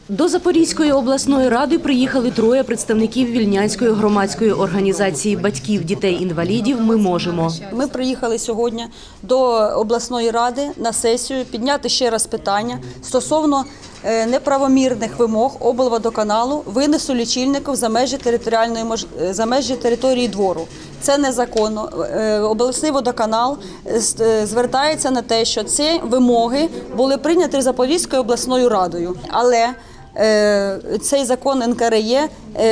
До Запорізької обласної ради приїхали троє представників Вільнянської громадської організації батьків дітей-інвалідів «Ми можемо». Ми приїхали сьогодні до обласної ради на сесію підняти ще раз питання стосовно неправомірних вимог облводоканалу винесу лічильників за межі території двору. Це незаконно. Обласний водоканал звертається на те, що ці вимоги були прийняті Запорізькою обласною радою. Але цей закон НКРЕ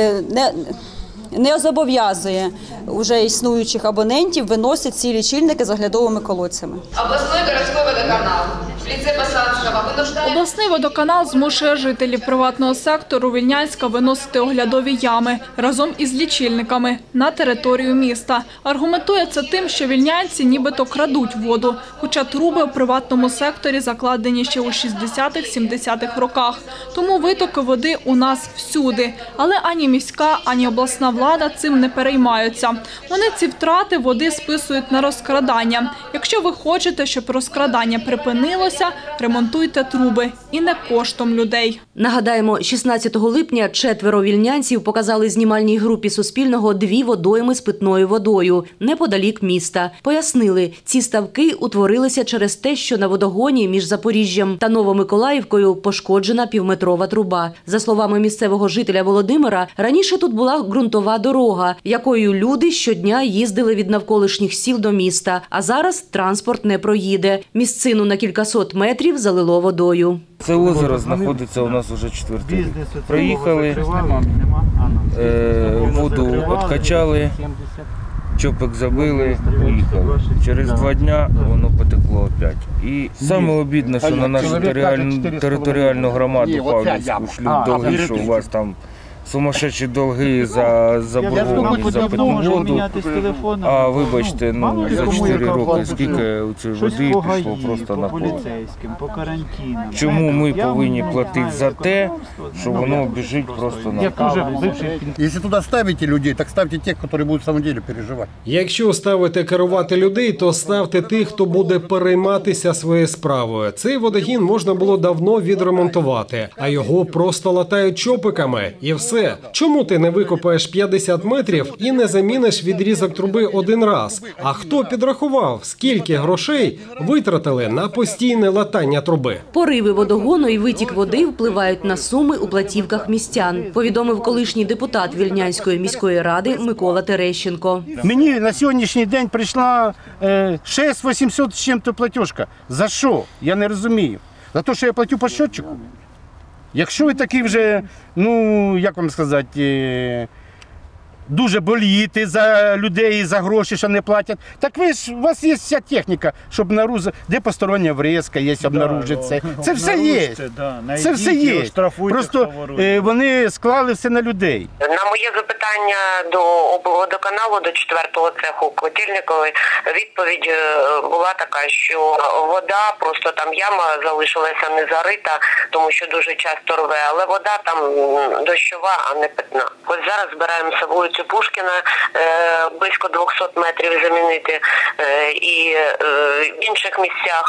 не зобов'язує вже існуючих абонентів виносити ці лічильники з оглядовими колодцями. Обласний городський водоканал в лиці Посадського винуждає... Обласний водоканал змушує жителів приватного сектору Вільнянська виносити оглядові ями разом із лічильниками на територію міста. Аргументує це тим, що вільнянці нібито крадуть воду, хоча труби у приватному секторі закладені ще у 60-70-х роках. Тому витоки води у нас всюди. Але ані міська, ані обласна влада цим не переймаються. Вони ці втрати води списують на розкрадання. Якщо ви хочете, щоб розкрадання припинилося, ремонтуйте труби. І не коштом людей. Нагадаємо, 16 липня 4 вільнянців показали знімальній групі Суспільного 2 водойми з питною водою неподалік міста. Пояснили, ці ставки утворилися через те, що на водогоні між Запоріжжям та Новомиколаївкою пошкоджена півметрова труба. За словами місцевого жителя Володимира, раніше тут була ґрунтова дорога, якою люди щодня їздили від навколишніх сіл до міста, а зараз транспорт не проїде. Місцину на кількасот метрів залило водою. Це озеро знаходиться у нас вже 4-й рік. Приїхали, воду відкачали, чопик забили, поїхали. Через 2 дня воно потекло опять. І саме обідно, що на нашу територіальну громаду Павлівську шлють долги, що у вас там сумасшедші долги за заборгованість за питну воду. А вибачте, за 4 роки скільки цієї води пішло просто на поле. Чому ми повинні платити за те, що воно біжить просто на поле? Якщо туди ставите людей, так ставте тих, які будуть в самом деле переживати. Якщо ставите керувати людей, то ставте тих, хто буде перейматися своєю справою. Цей водогін можна було давно відремонтувати, а його просто латають чопиками і все. Чому ти не викопаєш 50 метрів і не заміниш відрізок труби один раз? А хто підрахував, скільки грошей витратили на постійне латання труби? Пориви водогону і витік води впливають на суми у платівках містян, повідомив колишній депутат Вільнянської міської ради Микола Терещенко. Мені на сьогоднішній день прийшла 6800 з чим-то платіжка. За що? Я не розумію. За те, що я платю по счетчику? Якщо ви такі вже, як вам сказати, дуже болієте за людей, за гроші, що не платять, так у вас є вся техніка, щоб обнаружити, де постороння врізка є, обнаружити. Це все є. Це все є. Просто вони склали все на людей. На моє запитання до облводоканалу, до 4-го цеху Котельникової, відповідь була така, що вода, просто там яма залишилася не зарита, тому що дуже часто рве, але вода там дощова, а не питна. Ось зараз збираємося вулицю Пушкіна, близько 200 метрів замінити, і в інших місцях,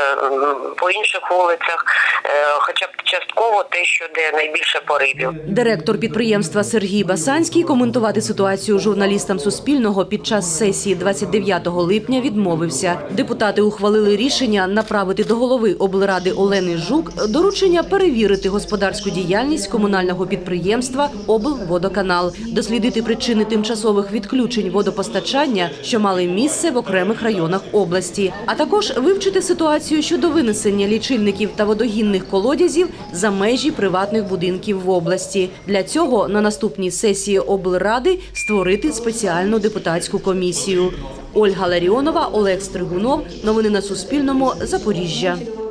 по інших вулицях, хоча б частково те, що де найбільше поривів. Директор підприємства Сергій Басанський коментувати ситуацію журналістам Суспільного під час сесії 29 липня відмовився. Депутати ухвалили рішення направити до голови облради Олени Жук доручення перевірити господарську діяльність комунального підприємства «Облводоканал», дослідити причини тимчасових відключень водопостачання, що мали місце в окремих районах області, а також вивчити ситуацію щодо винесення лічильників та водогінних колодязів за межі приватних будинків в області. Для цього на наступній сесії облради створити спеціальну депутатську комісію. Ольга Ларіонова, Олег Стригунов. Новини на Суспільному. Запоріжжя.